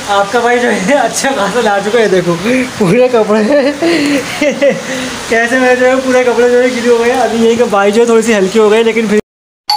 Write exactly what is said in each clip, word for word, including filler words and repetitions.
आपका भाई जो है अच्छा खासा ला चुका है। देखो पूरे कपड़े कैसे मेरे जो है पूरे कपड़े जो है गिले हो गए। अभी यही कि भाई जो है थोड़ी सी हल्की हो गई, लेकिन फिर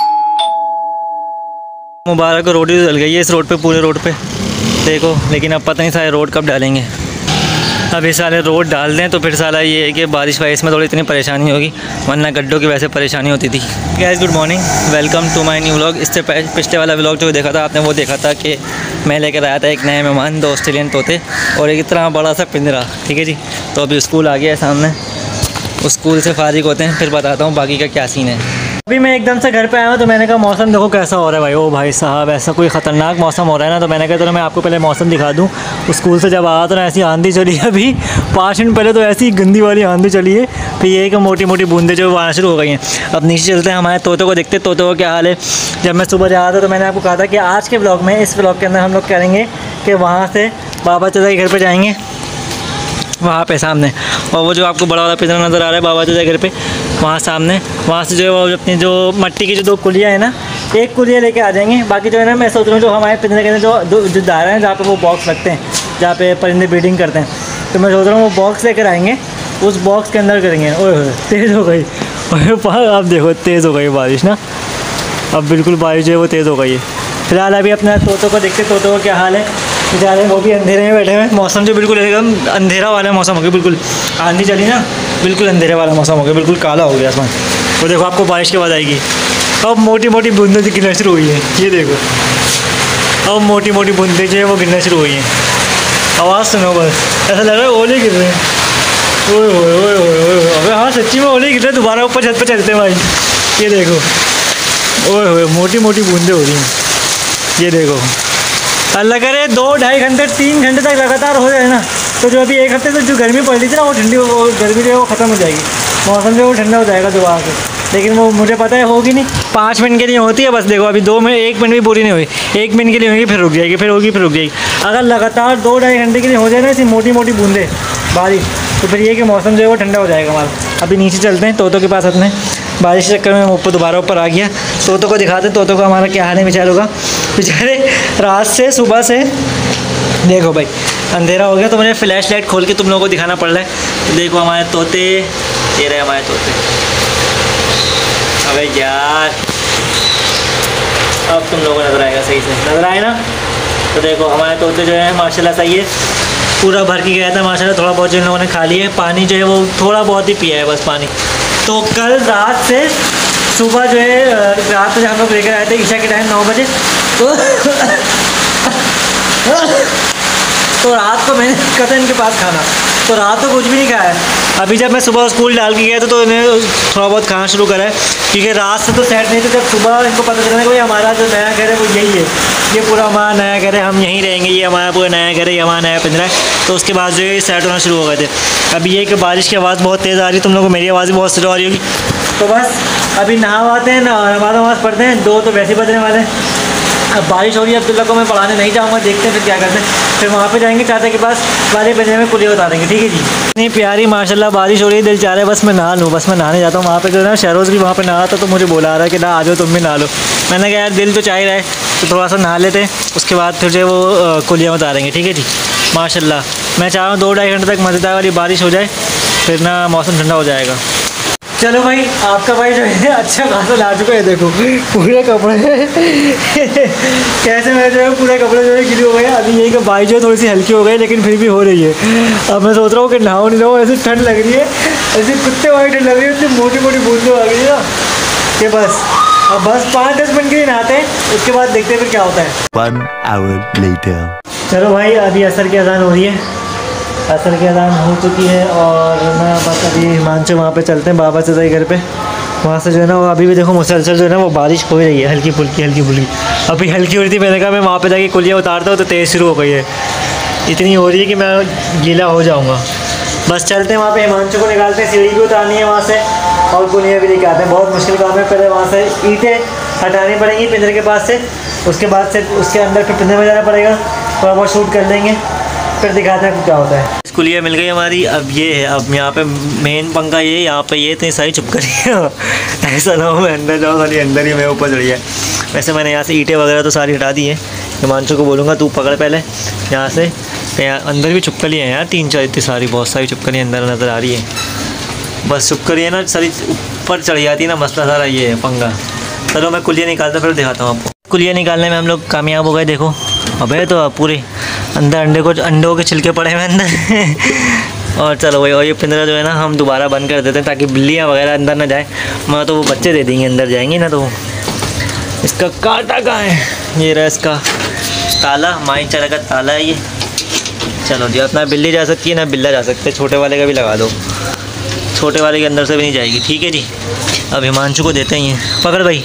मुबारक को रोड ही जल गई है इस रोड पे, पूरे रोड पे देखो। लेकिन अब पता नहीं सारे रोड कब डालेंगे। अभी सारे रोड डाल दें तो फिर साला ये है कि बारिश वारिश में थोड़ी इतनी परेशानी होगी, वरना गड्ढों की वैसे परेशानी होती थी। Guys good morning, welcome to my new vlog. इससे पिछले वाला व्लॉग जो देखा था आपने, वो देखा था कि मैं लेकर आया था एक नए मेहमान, दो ऑस्ट्रेलियन तोते और एक इतना बड़ा सा पिंजरा। ठीक है जी, तो अभी स्कूल आ गया है सामने, उस स्कूल से फारिग होते हैं फिर बताता हूँ बाकी का क्या सीन है। अभी मैं एकदम से घर पे आया हूँ तो मैंने कहा मौसम देखो कैसा हो रहा है भाई। ओ भाई साहब ऐसा कोई ख़तरनाक मौसम हो रहा है ना, तो मैंने कहा चलो मैं आपको पहले मौसम दिखा दूँ। स्कूल से जब आया तो ना ऐसी आंधी चली है, अभी पाँच मिनट पहले तो ऐसी गंदी वाली आंधी चली है, फिर ये कि मोटी मोटी बूंदें जो आना शुरू हो गई हैं। अब नीचे चलते हैं, हमारे तोतों को देखते, तोतों का क्या हाल है। जब मैं सुबह जा रहा था तो मैंने आपको कहा था कि आज के ब्लॉग में, इस ब्लॉग के अंदर हम लोग करेंगे कि वहाँ से बाबा चाचा के घर पर जाएँगे, वहाँ पे सामने, और वो जो आपको बड़ा वाला पिंजरा नज़र आ रहा है बाबा चाचा घर पे, वहाँ सामने, वहाँ से जो है वो अपनी जो मट्टी की जो दो कुलियाँ है ना, एक कुलिया लेके आ जाएंगे। बाकी जो है ना मैं सोच रहा हूँ जो हमारे पिंजरे के अंदर जो जो दायरा है जहाँ पे वो बॉक्स रखते हैं, जहाँ पे परिंदे ब्रीडिंग करते हैं, तो मैं सोच रहा हूँ वो बॉक्स लेकर आएंगे, उस बॉक्स के अंदर करेंगे। ओए तेज़ हो गई, अब देखो तेज़ हो गई बारिश ना, अब बिल्कुल बारिश जो है वो तेज़ हो गई है। फिलहाल अभी अपना तोतों को देखते, तोतों का क्या हाल है। बेचारे वो भी अंधेरे में बैठे हुए हैं, मौसम जो बिल्कुल एकदम अंधेरा वाला मौसम हो गया, बिल्कुल आंधी चली ना, बिल्कुल अंधेरे वाला मौसम हो गया, बिल्कुल काला हो गया आसमान। वो देखो आपको बारिश के बाद आएगी, अब मोटी मोटी बूंदें गिरना शुरू हुई हैं, ये देखो अब मोटी मोटी बूंदें जो है वो गिरना शुरू हुई हैं। आवाज़ सुनो बस, ऐसा लग रहा है ओले गिर रहे हैं। ओए ओए ओए ओए ओए, अबे हाँ सच्ची में ओले गिर रहे हैं, दोबारा ऊपर छत पर चलते हैं भाई। ये देखो ओए ओए मोटी मोटी बूंदें हो रही हैं, ये देखो। अल्लाह करे दो ढाई घंटे तीन घंटे तक लगातार हो जाए ना, तो जो अभी एक हफ्ते से जो गर्मी पड़ रही थी ना, वो ठंडी, वो गर्मी जो है वो ख़त्म हो जाएगी, मौसम जो है वो ठंडा हो जाएगा दोबारा से। लेकिन वो मुझे पता है होगी नहीं, पाँच मिनट के लिए होती है बस। देखो अभी दो मिनट, एक मिनट भी पूरी नहीं हुई, एक मिनट के लिए होगी फिर रुक जाएगी, फिर होगी फिर रुक जाएगी। अगर लगातार दो ढाई घंटे के लिए हो जाए ना ऐसी मोटी मोटी बूंदें बारिश, तो फिर ये कि मौसम जो है वो ठंडा हो जाएगा हमारा। अभी नीचे चलते हैं तोतों के पास अपने, बारिश के चक्कर में ऊपर दोबारा ऊपर आ गया। तोतों को दिखाते हैं तोतों का हमारा क्या हाल है बेचारों का। बेचारे रात से सुबह से देखो भाई अंधेरा हो गया, तो मुझे फ्लैश लाइट खोल के तुम लोगों को दिखाना पड़ रहा है। तो देखो हमारे तोते, ये रहे हमारे तोते। अबे यार अब तुम लोगों को नज़र आएगा, सही से नज़र आए ना। तो देखो हमारे तोते जो है माशाल्लाह सही है, पूरा भर के गया था माशाल्लाह। थोड़ा बहुत जिन लोगों ने खा लिया है, पानी जो है वो थोड़ा बहुत ही पिया है बस पानी। तो कल रात से सुबह जो है, रात में हम लोग लेकर आए थे ईशा के टाइम नौ बजे, तो तो रात को मैंने कहा इनके पास खाना, तो रात को कुछ भी नहीं खाया है। अभी जब मैं सुबह स्कूल डाल के गया था तो इन्हें थोड़ा बहुत खाना शुरू करा है, क्योंकि रात से तो सेट नहीं थे। जब सुबह इनको पता चला कि भाई हमारा जो नया घर है वो यही है, ये पूरा हमारा नया घर है, हम यहीं रहेंगे, ये हमारा पूरा नया घर है, ये हमारा नया पिंजरा है, तो उसके बाद जो है सेट होना शुरू हो गए थे। अभी ये कि बारिश की आवाज़ बहुत तेज़ आ रही है, तुम लोगों को मेरी आवाज़ भी बहुत स्लो आ रही होगी। तो बस अभी नहावाते हैं ना, नमाज़ नमाज़ पढ़ते हैं, दो तो वैसे ही बजने वाले हैं। अब बारिश हो रही है, अब्दुल्ला को मैं पढ़ाने नहीं जाऊँगा, देखते हैं फिर क्या करते हैं। फिर वहाँ पे जाएंगे चाचा के पास, वाले पिंजरे में कुलिया उतार देंगे। ठीक है जी। इतनी प्यारी माशाल्लाह बारिश हो रही है, दिल चाह रहा है बस मैं नहा लूँ, बस मैं नहाने जाता हूँ। वहाँ पे जो है ना शहरोज़ भी वहाँ पे नहा था, तो मुझे बोला रहा है कि ना आ जाओ तुम भी नहा लो। मैंने कहा यार दिल तो चाह रहा है, तो थोड़ा सा नहा लेते हैं, उसके बाद फिर जो है वो कुलिया उतारेंगे। ठीक है जी। माशाल्लाह मैं चाह रहा हूँ दो ढाई घंटे तक मज़ेदार वाली बारिश हो जाए, फिर ना मौसम ठंडा हो जाएगा। चलो भाई आपका भाई जो है अच्छा खासा ला चुका है। देखो पूरे कपड़े कैसे मेरे जो है पूरे कपड़े जो है गिले हो गए। अभी यही कि भाई जो है थोड़ी सी हल्की हो गई, लेकिन फिर भी हो रही है। अब मैं सोच रहा हूँ कि नहाओ नहीं नहाओ, ऐसी ठंड लग रही है, ऐसी कुत्ते वाली ठंड लग रही है, इतनी मोटी मोटी बूंदें आ गई है ना कि बस अब बस पाँच दस मिनट के लिए नहाते हैं, उसके बाद देखते हैं फिर क्या होता है। One hour later. चलो भाई अभी असर की अजान हो रही है, असर की अजान हो चुकी है, और मैं बस अभी हिमांशु वहाँ पे चलते हैं बाबा चाचा के घर पे। वहाँ से जो है ना वो अभी भी देखो मुसलसल जो है ना वो बारिश हो रही है, हल्की फुल्की हल्की फुल्की। अभी हल्की हो रही थी, मैंने कहा मैं वहाँ पे जाके कुलिया उतारता हूँ, तो तेज़ शुरू हो गई है, इतनी हो रही है कि मैं गीला हो जाऊँगा। बस चलते हैं वहाँ पे, हिमांशु को निकालते हैं, सीढ़ी भी उतारनी है वहाँ से, और कुलिया भी लेके आते हैं। बहुत मुश्किल काम है, पहले वहाँ से ईंटें हटानी पड़ेंगी पिंजरे के पास से, उसके बाद से उसके अंदर फिर पिंजरे में जाना पड़ेगा, थोड़ा बहुत शूट कर लेंगे, फिर दिखाते हैं क्या होता है। कुलिया मिल गई हमारी। अब ये है, अब यहाँ पे मेन पंखा ये, यहाँ पे ये इतनी सारी चुप करी ऐसा ना हो मैं अंदर जाऊँ, खाली अंदर ही मैं ऊपर चढ़ जाए। वैसे मैंने यहाँ से ईंटें वगैरह तो सारी हटा दी है, हिमांशु को बोलूँगा तू पकड़ पहले यहाँ से। यहाँ अंदर भी चुपकलियाँ हैं यार, तीन चार इतनी सारी, बहुत सारी चुपकलियाँ अंदर नज़र आ रही है। बस चुपकली है ना सारी ऊपर चढ़ जाती है ना, मसला सारा ये है पंगा। चलो मैं कुलिया निकालता फिर दिखाता हूँ आपको। कुलिया निकालने में हम लोग कामयाब हो गए। देखो अबे तो पूरे अंदर अंडे को अंडों के छिलके पड़े हुए अंदर। और चलो वही और ये पिंजरा जो है ना हम दोबारा बंद कर देते हैं ताकि बिल्लियाँ वगैरह अंदर ना जाए, मैं तो वो बच्चे दे देंगे अंदर जाएंगे ना। तो इसका कांटा कहाँ है, ये रहा इसका ताला, माई चढ़ा का ताला है ये। चलो जी, अपना बिल्ली जा सकती है ना बिल्ला जा सकते, छोटे वाले का भी लगा दो, छोटे वाले के अंदर से भी नहीं जाएगी। ठीक है जी, अब हिमांशु को देते हैं, ये पकड़ भाई।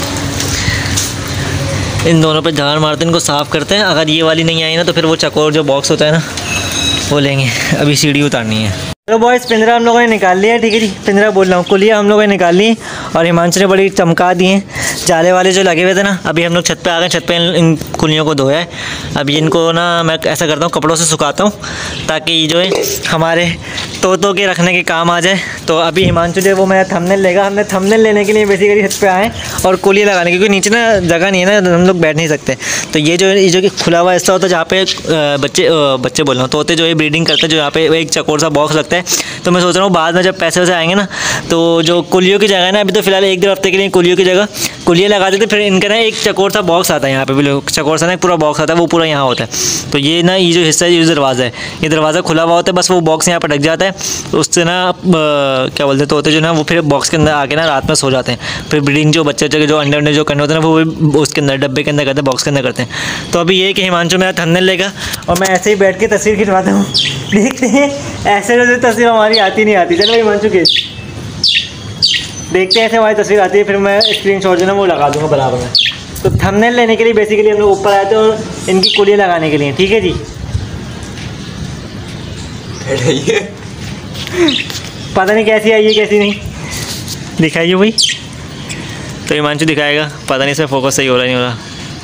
इन दोनों पे झाड़ मारते हैं, इनको साफ़ करते हैं। अगर ये वाली नहीं आई ना तो फिर वो चकोर जो बॉक्स होता है ना वो लेंगे। अभी सीढ़ी उतारनी है। चलो बॉयस, पिंजरा हम लोगों ने निकाल लिया है। ठीक है जी, पिंजरा बोल रहा हूँ, कुलिया हम लोगों ने निकाल ली और हिमांशु ने बड़ी चमका दिए हैं जाले वाले जो लगे हुए थे ना। अभी हम लोग छत पे आ गए, छत पे इन, इन कुलियों को धोया है। अभी इनको ना मैं ऐसा करता हूँ कपड़ों से सुखाता हूँ ताकि जो है हमारे तोतों के रखने के काम आ जाए। तो अभी हिमांशु जो है वो मेरा थंबनेल लेगा। हमने थंबनेल लेने के लिए बेसिकली छत पे आए और कुलिया लगाने, क्योंकि नीचे ना जगह नहीं है ना, हम लोग बैठ नहीं सकते। तो ये जो ये जो कि खुला हुआ हिस्सा होता है जहाँ पे बच्चे बच्चे बोल रहा हूँ तोते जो है ब्रीडिंग करते हैं, जो यहाँ पे एक चकोर सा बॉक्स लगता है। तो मैं सोच रहा हूँ बाद में जब पैसे वैसे आएंगे ना तो जो कुलियों की जगह है ना, अभी तो फिलहाल एक डेढ़ हफ्ते के लिए कुलियों की जगह कुलिया लगा देते, फिर इनका ना एक चकोर सा बॉक्स आता है यहाँ पे भी, चकोर सा ना एक पूरा बॉक्स आता है, वो पूरा यहाँ होता है। तो ये ना ये जो हिस्सा है ये दरवाज़ा है, ये दरवाज़ा खुला हुआ होता है, बस वो बॉक्स यहाँ पर ढक जाता है। उससे ना क्या बोलते हैं तोते जो ना वो फिर बॉक्स के अंदर आके ना रात में सो जाते हैं। फिर ब्रीडिंग जो बच्चे बच्चे जो अंडे अंडे जो करने होते हैं ना वो उसके अंदर डब्बे के अंदर करते हैं, बॉक्स के अंदर करते हैं। तो अभी ये कि हिमांशु मेरा थंबनेल लेगा और मैं ऐसे ही बैठ के तस्वीर खिंचवाता हूँ। देखते हैं ऐसे जो तस्वीर हमारी आती नहीं आती। चलो हिमांशु के देखते हैं ऐसे हमारी तस्वीर आती है, फिर मैं स्क्रीन शॉट जो ना वो लगा दूँगा बराबर में। तो थंबनेल लेने के लिए बेसिकली हम लोग ऊपर आए थे और इनकी कुलियाँ लगाने के लिए। ठीक है जी, पता नहीं कैसी आई है कैसी नहीं, दिखाइए भाई। तो हिमांशु दिखाएगा, पता नहीं इसमें फोकस सही हो रहा नहीं हो रहा।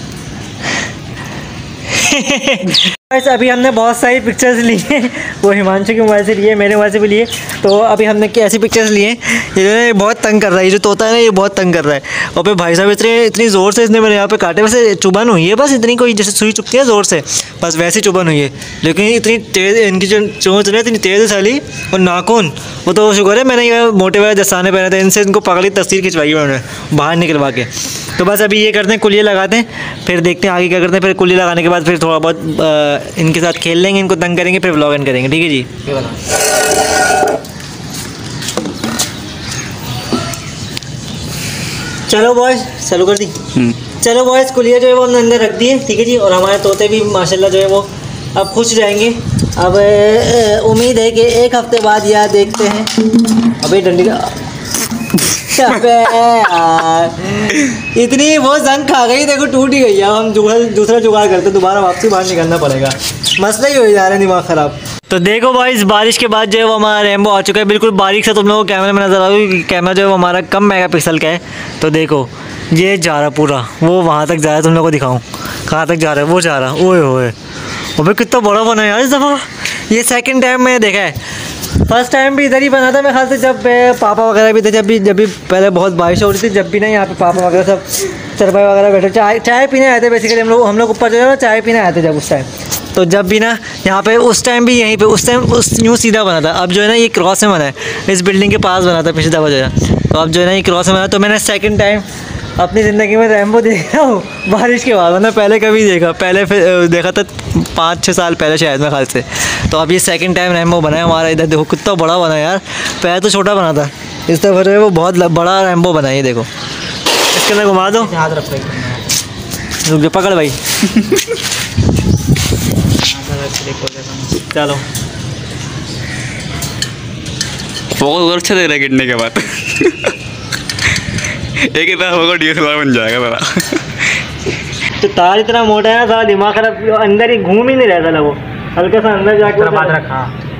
बस अभी हमने बहुत सारी पिक्चर्स ली हैं, वो हिमांशु के मोबाइल से लिए, मेरे मोबाइल से भी लिए। तो अभी हमने कैसी पिक्चर्स लिए, ये जो है बहुत तंग कर रहा है, ये जो तोता है ना ये बहुत तंग कर रहा है। और फिर भाई साहब इतने इतनी ज़ोर से इसने मेरे यहाँ पे काटे, वैसे चुभन हुई है बस इतनी, कोई जैसे सुई चुभती है ज़ोर से बस वैसी चुभन हुई है, लेकिन इतनी तेज़ इनकी जो चोंच है इतनी तेज़ साली। और नाखून वो तो शुक्र है मैंने ये मोटे वाले दस्ताने पहने थे, इनसे इनको पकड़ी तस्वीर खिंचवाई उन्होंने बाहर निकलवा के। तो बस अभी ये करते हैं कुलिया लगाते हैं, फिर देखते हैं आगे क्या करते हैं। फिर कुलिया लगाने के बाद फिर थोड़ा बहुत आ, इनके साथ खेल लेंगे, इनको तंग करेंगे, फिर व्लॉग एंड करेंगे। ठीक है जी, चलो बॉयज चालू कर दी। चलो बॉयज कुलिया जो है वो हमने अंदर रख दिए। ठीक है जी, और हमारे तोते भी माशाल्लाह जो है वो अब खुश जाएंगे। अब उम्मीद है कि एक हफ्ते बाद यार देखते हैं। अबे डंडी का इतनी वो जंग खा गई, देखो टूट ही गई है। हम दूसरा जुगाड़ करते, दोबारा वापसी बाहर निकलना पड़ेगा, मसला ही हो जा रहा है, दिमाग ख़राब। तो देखो भाई इस बारिश के बाद जो है वो हमारा रेम्बो आ चुका है, बिल्कुल बारीक से तुम लोगों को कैमरे में नज़र आ रहा है। कैमरा जो है वो हमारा कम मेगापिक्सल का है। तो देखो ये जा रहा पूरा, वो वहाँ तक जा रहा है, तुम लोगों को दिखाऊँ कहाँ तक जा रहा है, वो जा रहा। ओए होए अबे कितना बड़ा बना है यार इस दफ़ा, ये सेकंड टाइम मैंने देखा है। फर्स्ट टाइम भी इधर ही बना था मेरे ख्याल से, जब पापा वगैरह भी थे, जब भी जब भी पहले बहुत बारिश हो रही थी, जब भी ना यहाँ पे पापा वगैरह सब चरपाई वगैरह बैठे चाय चाय पीने आए थे। बेसिकली हम लोग हम लोग ऊपर जो है ना चाय पीने आए थे जब उस टाइम। तो जब भी ना यहाँ पे उस टाइम भी यहीं पे उस टाइम उस यूँ सीधा बना था, अब जो है ना ये क्रॉस में बना है, इस बिल्डिंग के पास बना था पिछली दफ़ा जो है। तो अब जो है ना ये क्रॉस में बना। तो मैंने सेकेंड टाइम अपनी ज़िंदगी में रेम्बो देख रहा हूँ बारिश के बाद, मैंने पहले कभी देखा, पहले फिर देखा था पाँच छः साल पहले शायद मेरे ख्याल से। तो अब ये सेकंड टाइम रेम्बो बना है हमारा। इधर देखो कितना बड़ा बना है यार, पहले तो छोटा बना था, इस दफ़ा जो है वो बहुत बड़ा रेम्बो बना है। ये देखो इसके अंदर घुमा दो, रुक जो पकड़ भाई। चलो फोकस अच्छा दे रहा है गिरने के बाद। एक ही तरह होगा डी एस एल आर बन जाएगा मेरा। तो तार इतना मोटा है ना, सारा दिमाग खराब, अंदर ही घूम ही नहीं रहता ना, वो हल्का सा अंदर जाके बात रखा।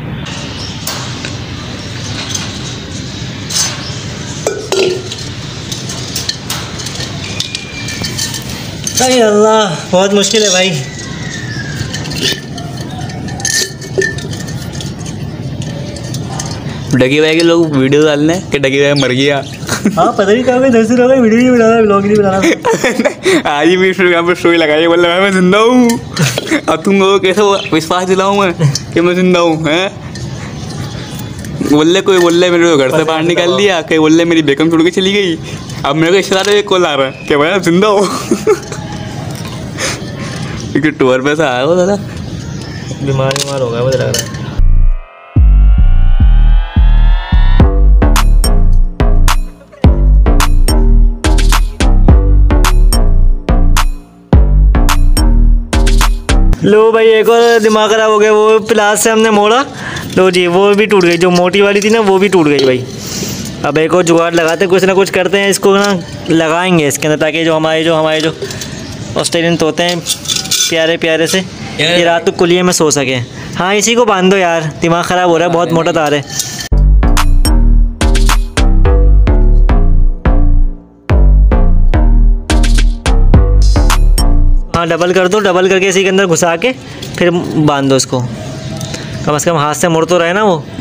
अरे अल्लाह बहुत मुश्किल है भाई। डगी भाई के लोग वीडियो डालने कि डगी भाई मर गया। हाँ पता नहीं कहाँ पे दस दिन हो गए, वीडियो नहीं बना रहा, ब्लॉग नहीं बना रहा। आज ही भी यहाँ पर स्टोरी लगाई, बोल रहा मैं जिंदा हूँ। अब तुम लोगों को कैसे विश्वास दिलाऊँ मैं कि मैं जिंदा हूँ? हैं बोल कोई बोल मेरे को घर से बाहर निकाल दिया, कहीं बोल मेरी बेगम छोड़ के चली गई। अब मेरे को रिश्तेदार एक कॉल आ रहा है कि भाई जिंदा हो। टूर पे से आया हो दादा, बीमार बीमार हो गया मुझे लग रहा है। लो भाई एक और दिमाग खराब हो गया, वो प्लास से हमने मोड़ा, लो जी वो भी टूट गई, जो मोटी वाली थी ना वो भी टूट गई भाई। अब एक और जुगाड़ लगाते हैं, कुछ ना कुछ करते हैं, इसको ना लगाएंगे इसके अंदर, ताकि जो हमारे जो हमारे जो ऑस्ट्रेलियन तोते हैं प्यारे प्यारे से, ये रात को कुलिये में सो सकें। हाँ इसी को बांध दो यार, दिमाग ख़राब हो रहा है, बहुत मोटा तार है। हाँ डबल कर दो, डबल करके इसी के अंदर घुसा के फिर बांध दो इसको, कम से कम हाथ से मुड़ तो रहे ना वो।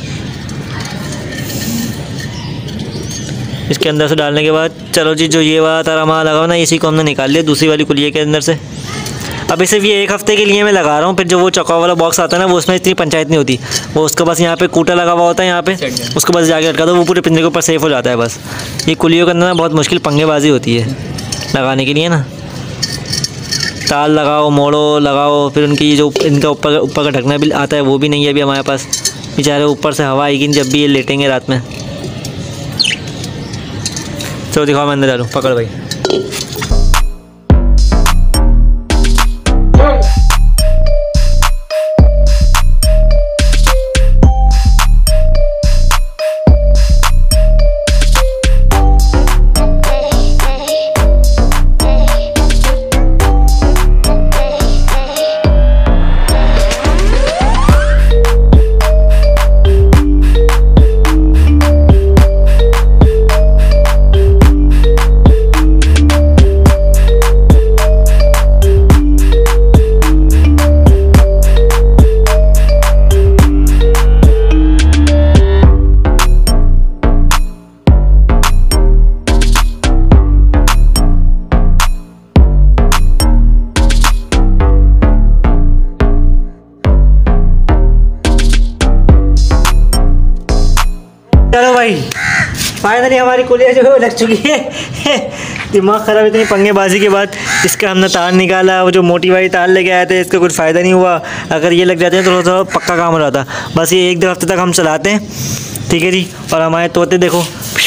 इसके अंदर से डालने के बाद चलो जी, जो ये वाला तारा हमारा लगा ना, इसी को हमने निकाल लिया दूसरी वाली कुलिये के अंदर से। अब सिर्फ ये एक हफ्ते के लिए मैं लगा रहा हूँ, फिर जो वो चौका वाला बॉक्स आता है ना, वो उसमें इतनी पंचायत नहीं होती, वो उसका बस यहाँ पे कूटा लगा हुआ होता है यहाँ पे, उसको बस जाके लटका दो, वो पूरे पिंजरे के ऊपर सेफ हो जाता है बस। ये कुलियों के अंदर ना बहुत मुश्किल पंगेबाजी होती है लगाने के लिए ना, ताल लगाओ, मोड़ो, लगाओ, फिर उनकी जो इनका ऊपर ऊपर का ढकना भी आता है वो भी नहीं है अभी हमारे पास। बेचारे ऊपर से हवा आएगी जब भी ये लेटेंगे रात में। चलो दिखाओ, मैं अंदर डालूँ, पकड़ भाई। चलो भाई फाइनली हमारी कुलिया जो है वो लग चुकी है। दिमाग ख़राब इतनी पंगेबाजी के बाद इसका हमने तार निकाला, वो जो मोटी वाली तार लेके आए थे, इसका कुछ फ़ायदा नहीं हुआ। अगर ये लग जाते हैं तो थोड़ा सा पक्का काम हो जाता। बस ये एक दो हफ्ते तक हम चलाते हैं, ठीक है जी। और हमारे तोते देखो,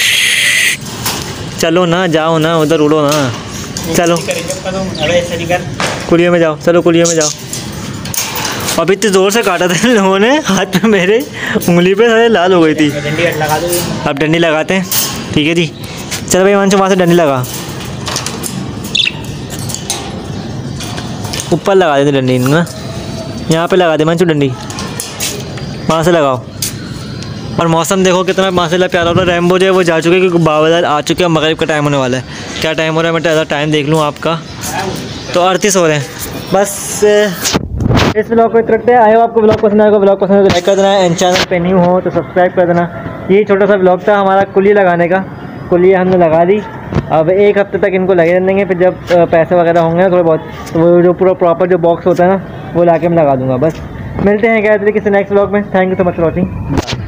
चलो ना, जाओ ना, उधर उड़ो ना, चलो कुलिया में जाओ, चलो कुलिया में जाओ। अभी इतनी ज़ोर से काटा था इन लोगों ने, हाथ में मेरे उंगली पे सारे लाल हो गई थी। अब डंडी लगाते हैं, ठीक है जी। चलो भाई मानसो, वहाँ से डंडी लगा, ऊपर लगा देते डंडी ना, यहाँ पे लगा दे मानसो डंडी, वहाँ से लगाओ। और मौसम देखो कितना माशाल्लाह प्यारा हो रहा है। रैम्बो जो है वो जा चुके हैं क्योंकि बादल आ चुके हैं, मगरिब का टाइम होने वाला है। क्या टाइम हो रहा है, मैं ज़्यादा टाइम देख लूँ आपका, तो अड़तीस हो रहे हैं। बस इस ब्लॉग को इतना रखते हैं। आए हो आपको ब्लॉग पसंद आएगा, ब्लॉग पसंद है तो लाइक कर देना, एंड चैनल पे न्यू हो तो सब्सक्राइब कर देना। यही छोटा सा ब्लॉग था हमारा कुलिया लगाने का। कुलिया हमने लगा दी, अब एक हफ्ते तक इनको लगे रहने देंगे, फिर जब पैसे वगैरह होंगे थोड़े बहुत, तो वो जो पूरा प्रॉपर जो बॉक्स होता है ना, वो ला के मैं लगा दूँगा। बस मिलते हैं क्या किसी नेक्स्ट ब्लॉग में। Thank you so much for watching.